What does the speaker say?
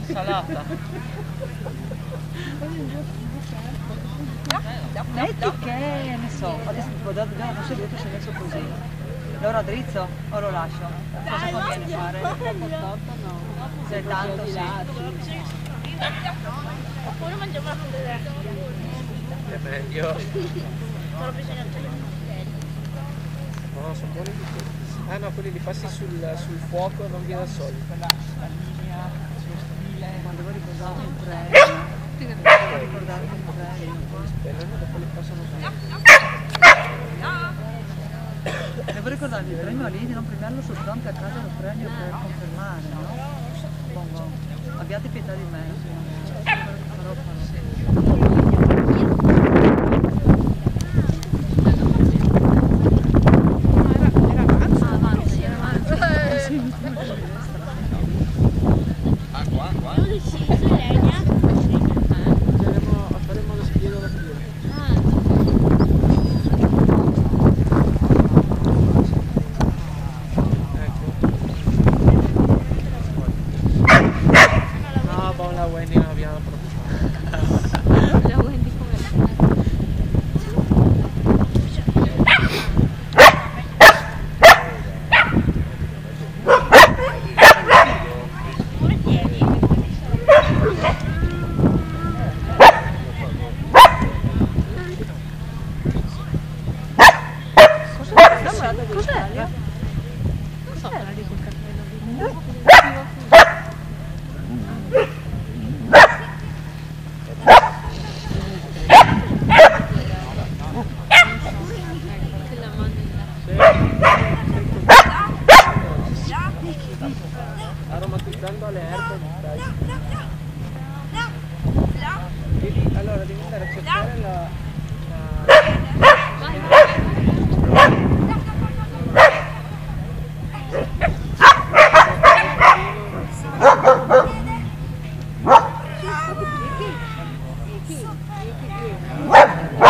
Salata. Metti che, ne so, adesso dobbiamo forse dire che si è messo così. Allora drizzo o lo lascio? Cosa conviene fare? Se è tanto sì. Oppure mangiamo la frutta. È meglio. Però bisogna togliere. No, sono buoni tutti. Ah no, quelli li passi sul fuoco e non viene al solito. Ma devo ricordarmi il premio. Devo ricordarmi il premio. Spennano, dopo li passano su. Devo ricordarmi il premio lì di non premiarlo soltanto a casa del premio per confermare, no? Bon. Abbiate pietà di me. Farò. Faremo lo spiego da più. No, boh, la Wendy non abbiamo proprio. La Wendy come Cos'è? quella di quel cappello lì? Aromatizzando le erbe, dai. Allora devi andare a cercare la... Vai.